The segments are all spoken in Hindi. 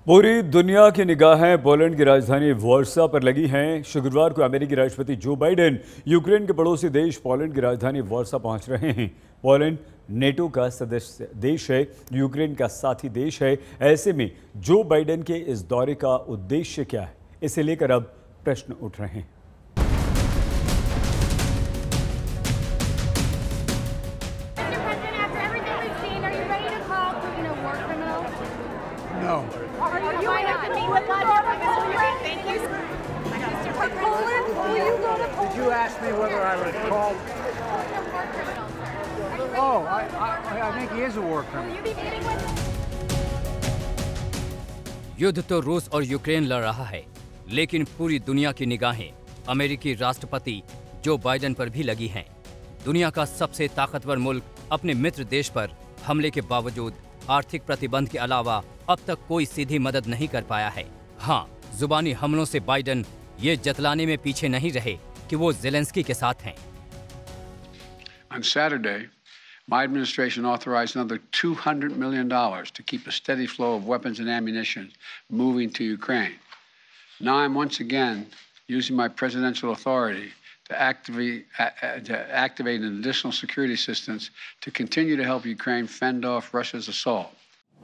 पूरी दुनिया की निगाहें पोलैंड की राजधानी वार्सा पर लगी हैं। शुक्रवार को अमेरिकी राष्ट्रपति जो बाइडेन यूक्रेन के पड़ोसी देश पोलैंड की राजधानी वार्सा पहुंच रहे हैं। पोलैंड नेटो का सदस्य देश है, यूक्रेन का साथी देश है। ऐसे में जो बाइडेन के इस दौरे का उद्देश्य क्या है, इसे लेकर अब प्रश्न उठ रहे हैं। Did you ask me whether I would call? Oh, I think he is a war criminal. युद्ध तो रूस और यूक्रेन लड़ रहा है, लेकिन पूरी दुनिया की निगाहें अमेरिकी राष्ट्रपति जो बाइडेन पर भी लगी हैं। दुनिया का सबसे ताकतवर मुल्क अपने मित्र देश पर हमले के बावजूद आर्थिक प्रतिबंध के अलावा अब तक कोई सीधी मदद नहीं कर पाया है। हाँ, जुबानी हमलों से बाइडेन ये जतलाने में पीछे नहीं रहे कि वो ज़ेलेंस्की के साथ हैं। On Saturday, my administration authorized another $200 million to keep a steady flow of weapons and ammunition moving to Ukraine. Now I'm once again using my presidential authority to activate an additional security assistance to continue to help Ukraine fend off Russia's assault.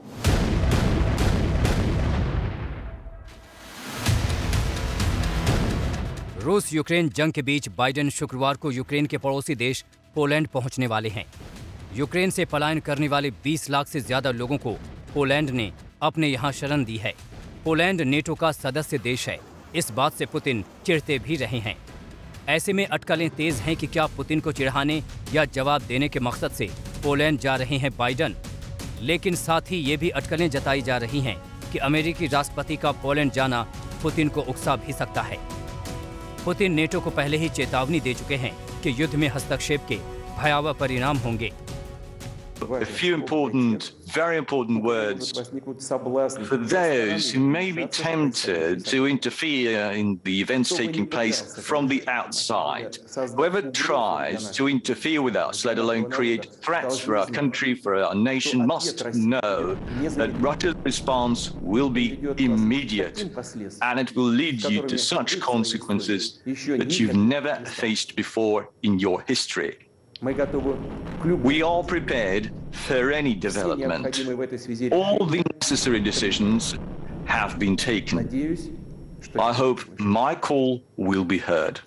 रूस यूक्रेन जंग के बीच बाइडेन शुक्रवार को यूक्रेन के पड़ोसी देश पोलैंड पहुंचने वाले हैं। यूक्रेन से पलायन करने वाले 20 लाख से ज्यादा लोगों को पोलैंड ने अपने यहां शरण दी है। पोलैंड नेटो का सदस्य देश है। इस बात से पुतिन चिढ़ते भी रहे हैं। ऐसे में अटकलें तेज हैं कि क्या पुतिन को चिढ़ाने या जवाब देने के मकसद से पोलैंड जा रहे हैं बाइडेन। लेकिन साथ ही ये भी अटकलें जताई जा रही हैं कि अमेरिकी राष्ट्रपति का पोलैंड जाना पुतिन को उकसा भी सकता है। पुतिन नेटो को पहले ही चेतावनी दे चुके हैं कि युद्ध में हस्तक्षेप के भयावह परिणाम होंगे। A few important, very important words for those who may be tempted to interfere in the events taking place from the outside. Whoever tries to interfere with us, let alone create threats for our country, for our nation, must know that Russia's response will be immediate, and it will lead you to such consequences that you've never faced before in your history. We are prepared for any development. All the necessary decisions have been taken. I hope my call will be heard.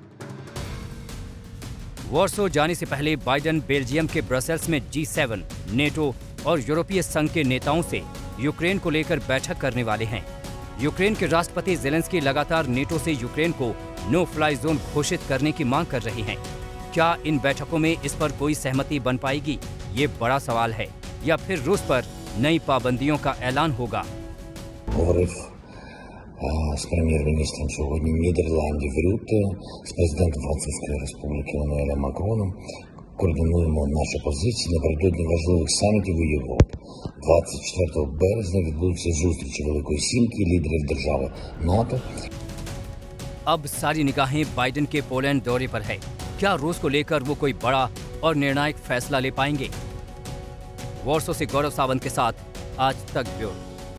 वार्सो जाने से पहले बाइडेन बेल्जियम के ब्रसेल्स में G7, नेटो और यूरोपीय संघ के नेताओं से यूक्रेन को लेकर बैठक करने वाले हैं। यूक्रेन के राष्ट्रपति ज़ेलेंस्की लगातार नेटो से यूक्रेन को नो फ्लाई जोन घोषित करने की मांग कर रहे हैं। क्या इन बैठकों में इस पर कोई सहमति बन पाएगी, ये बड़ा सवाल है, या फिर रूस पर नई पाबंदियों का ऐलान होगा। Говорив з прем'єр-міністром сьогодні Нідерландів Рютте, з президентом Французької Республіки Еммануелем Макроном, координуємо наші позиції напередодні важливих самітів у Європі. 24 березня відбудуться зустрічі Великої Сімки лідерів держави НАТО. अब सारी निगाहें बाइडेन के पोलैंड दौरे पर है। क्या रूस को लेकर वो कोई बड़ा और निर्णायक फैसला ले पाएंगे? वार्सो से गौरव सावंत के साथ आज तक ब्यूरो।